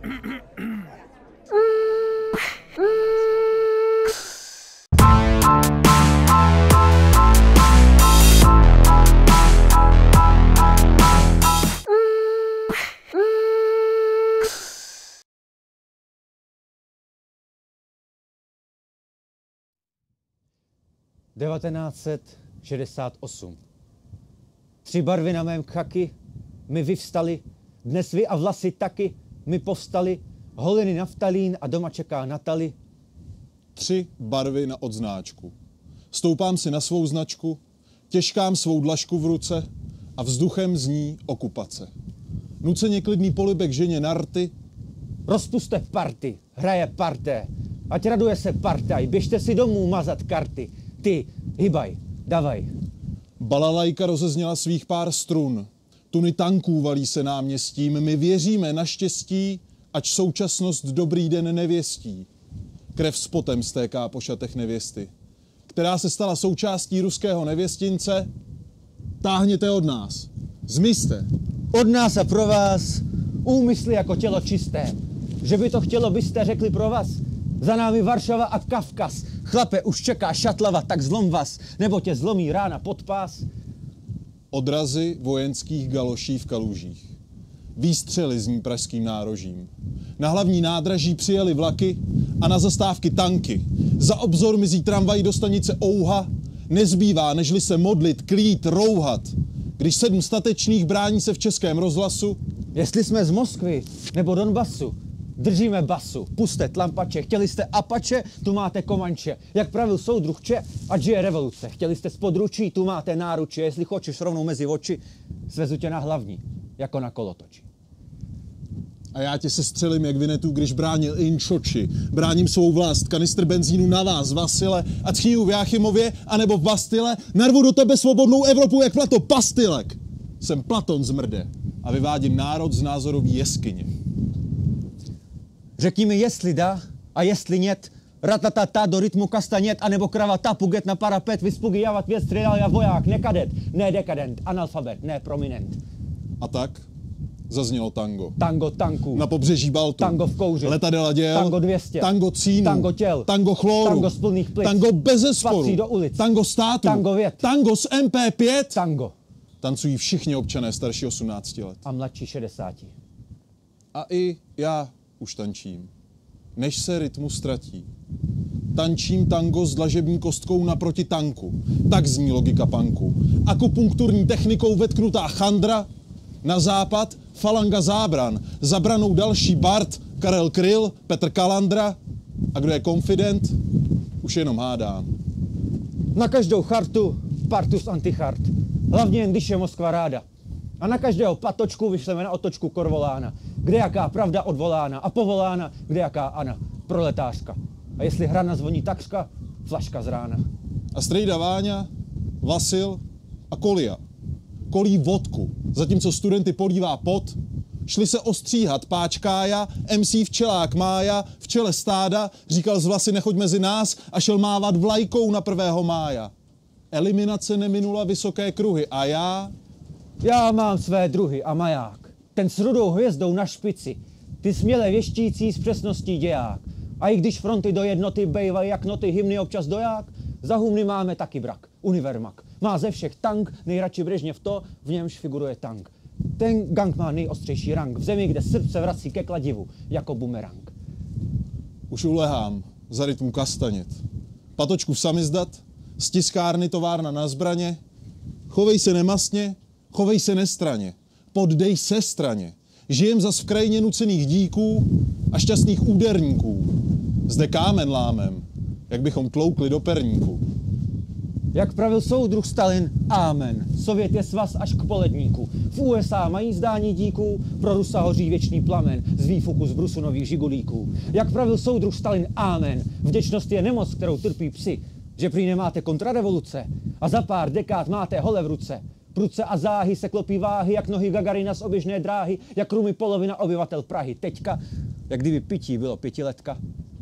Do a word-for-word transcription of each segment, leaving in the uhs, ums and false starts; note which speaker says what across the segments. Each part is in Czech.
Speaker 1: devatenáct set šedesát osm. Tři barvy na mém chaky, my vyvstali, dnes vy a vlasy taky, my povstali, holiny naftalín a doma čeká Natali.
Speaker 2: Tři barvy na odznáčku. Stoupám si na svou značku, těžkám svou dlažku v ruce a vzduchem zní okupace. Nuceně klidný polibek ženě narty.
Speaker 1: Rozpuste party, hraje parté, ať raduje se partaj, běžte si domů mazat karty. Ty, hybaj, davaj.
Speaker 2: Balalajka rozezněla svých pár strun. Tuny tanků valí se náměstím. My věříme na štěstí, ač současnost dobrý den nevěstí. Krev s potem stéká po šatech nevěsty, která se stala součástí ruského nevěstince. Táhněte od nás. Zmizte.
Speaker 1: Od nás a pro vás úmysly jako tělo čisté. Že by to chtělo, byste řekli pro vás. Za námi Varšava a Kavkaz. Chlape, už čeká šatlava, tak zlom vás, nebo tě zlomí rána pod pás.
Speaker 2: Odrazy vojenských galoší v kalužích. Výstřely zní pražským nárožím. Na hlavní nádraží přijeli vlaky a na zastávky tanky. Za obzor mizí tramvaj do stanice Ouha. Nezbývá, nežli se modlit, klít, rouhat. Když sedm statečných brání se v Českém rozhlasu.
Speaker 1: Jestli jsme z Moskvy nebo Donbasu, držíme basu, puste tlampače, chtěli jste Apache, tu máte Komanče. Jak pravil soudruh Če, ať žije revoluce. Chtěli jste z područí, tu máte náruče. Jestli хочeš rovnou mezi oči, svezu tě na hlavní, jako na kolotoči.
Speaker 2: A já tě sestřelím jak Vinetu, když bránil Inčoči. Bráním svou vlast, kanistr benzínu na vás, Vasile, a tchýju v Jáchymově, anebo v Bastile, narvu do tebe svobodnou Evropu jak plato pastilek. Jsem Platon z Mrde a vyvádím národ z názorový jeskyně.
Speaker 1: Řekni mi, jestli dá a jestli nět, ratatata do rytmu kastanět, anebo kravata, puget na parapet, vyspugy javat věc, středal já voják, ne kadet, ne dekadent, analfabet, ne prominent.
Speaker 2: A tak zaznělo tango.
Speaker 1: Tango tanků.
Speaker 2: Na pobřeží Baltu.
Speaker 1: Tango v kouři.
Speaker 2: Letadela děl.
Speaker 1: Tango dvě stě.
Speaker 2: Tango cínu.
Speaker 1: Tango těl.
Speaker 2: Tango chloru.
Speaker 1: Tango z plných plic.
Speaker 2: Tango bezesporu.
Speaker 1: Patří do ulic.
Speaker 2: Tango státu.
Speaker 1: Tango vět.
Speaker 2: Tango z M P pět.
Speaker 1: Tango.
Speaker 2: Tancují všichni občané starší osmnácti let.
Speaker 1: A mladší šedesáti.
Speaker 2: A i já už tančím. Než se rytmus ztratí. Tančím tango s dlažební kostkou naproti tanku. Tak zní logika punku. Akupunkturní technikou vetknutá chandra. Na západ falanga zábran. Za branou další Bart, Karel Kryl, Petr Kalandra. A kdo je konfident, už jenom hádá.
Speaker 1: Na každou chartu partus antichart. Hlavně jen když je Moskva ráda. A na každého patočku vyšleme na otočku Korvolána. Kde jaká pravda odvolána a povolána, kde jaká Ana, proletářka. A jestli hrana zvoní takřka, flaška z rána.
Speaker 2: A strejda Váňa, Vasil a Kolia. Kolí vodku, zatímco studenty polívá pot. Šli se ostříhat páčkája, M C včelák Mája, v čele stáda, říkal z vlasy nechoď mezi nás a šel mávat vlajkou na prvého mája. Eliminace neminula vysoké kruhy a já...
Speaker 1: Já mám své druhy a maják. Ten s rudou hvězdou na špici. Ty směle věštící s přesností děják. A i když fronty do jednoty bejvají jak noty, hymny občas doják, za humny máme taky brak. Univermak. Má ze všech tank, nejradši Brežněv to, v němž figuruje tank. Ten gang má nejostřejší rang v zemi, kde srdce vrací ke kladivu, jako bumerang.
Speaker 2: Už ulehám za rytmu kastanět. Patočku v samizdat, z tiskárny továrna na zbraně. Chovej se nemastně, chovej se nestraně. Poddej se straně. Žijem zas v krajině nucených díků a šťastných úderníků. Zde kámen lámem, jak bychom tloukli do perníku.
Speaker 1: Jak pravil soudruh Stalin, amen. Sovět je svaz až k poledníku. V U S A mají zdání díků, pro Rusa hoří věčný plamen z výfuku z brusu nových žigulíků. Jak pravil soudruh Stalin, amen. Vděčnost je nemoc, kterou trpí psi, že prý nemáte kontrarevoluce a za pár dekád máte hole v ruce. Prudce a záhy se klopí váhy, jak nohy Gagarina z oběžné dráhy, jak rumy polovina obyvatel Prahy. Teďka, jak kdyby pití bylo pětiletka.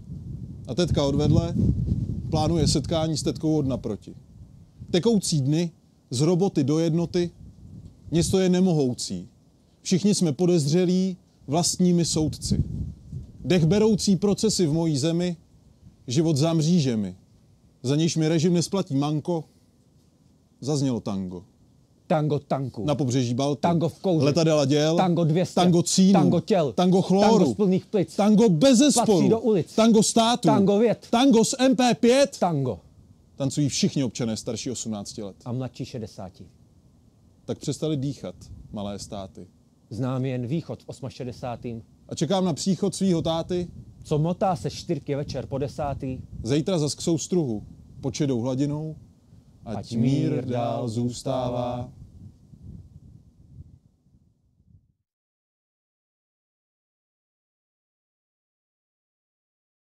Speaker 2: A tetka odvedle plánuje setkání s tetkou od naproti. Tekoucí dny, z roboty do jednoty, město je nemohoucí. Všichni jsme podezřelí, vlastními soudci. Dechberoucí procesy v mojí zemi, život za mřížemi, za nějž mi režim nesplatí manko, zaznělo tango.
Speaker 1: Tango tanku.
Speaker 2: Na pobřeží Baltu.
Speaker 1: Tango v kouři.
Speaker 2: Letadela děl.
Speaker 1: Tango dvě stě.
Speaker 2: Tango cínu.
Speaker 1: Tango těl.
Speaker 2: Tango chloru.
Speaker 1: Tango z plných plic.
Speaker 2: Tango bezesporu.
Speaker 1: Patří do ulic.
Speaker 2: Tango státu.
Speaker 1: Tango věd.
Speaker 2: Tango z M P pět.
Speaker 1: Tango.
Speaker 2: Tancují všichni občané starší osmnácti let.
Speaker 1: A mladší šedesáti.
Speaker 2: Tak přestali dýchat malé státy.
Speaker 1: Znám jen východ v šedesátém osmém.
Speaker 2: A čekám na příchod svýho táty.
Speaker 1: Co motá se čtyřky večer po desátý.
Speaker 2: Zítra zas k soustruhu pod šedou hladinou. Ať,
Speaker 1: Ať
Speaker 2: mír
Speaker 1: mír
Speaker 2: dál zůstává.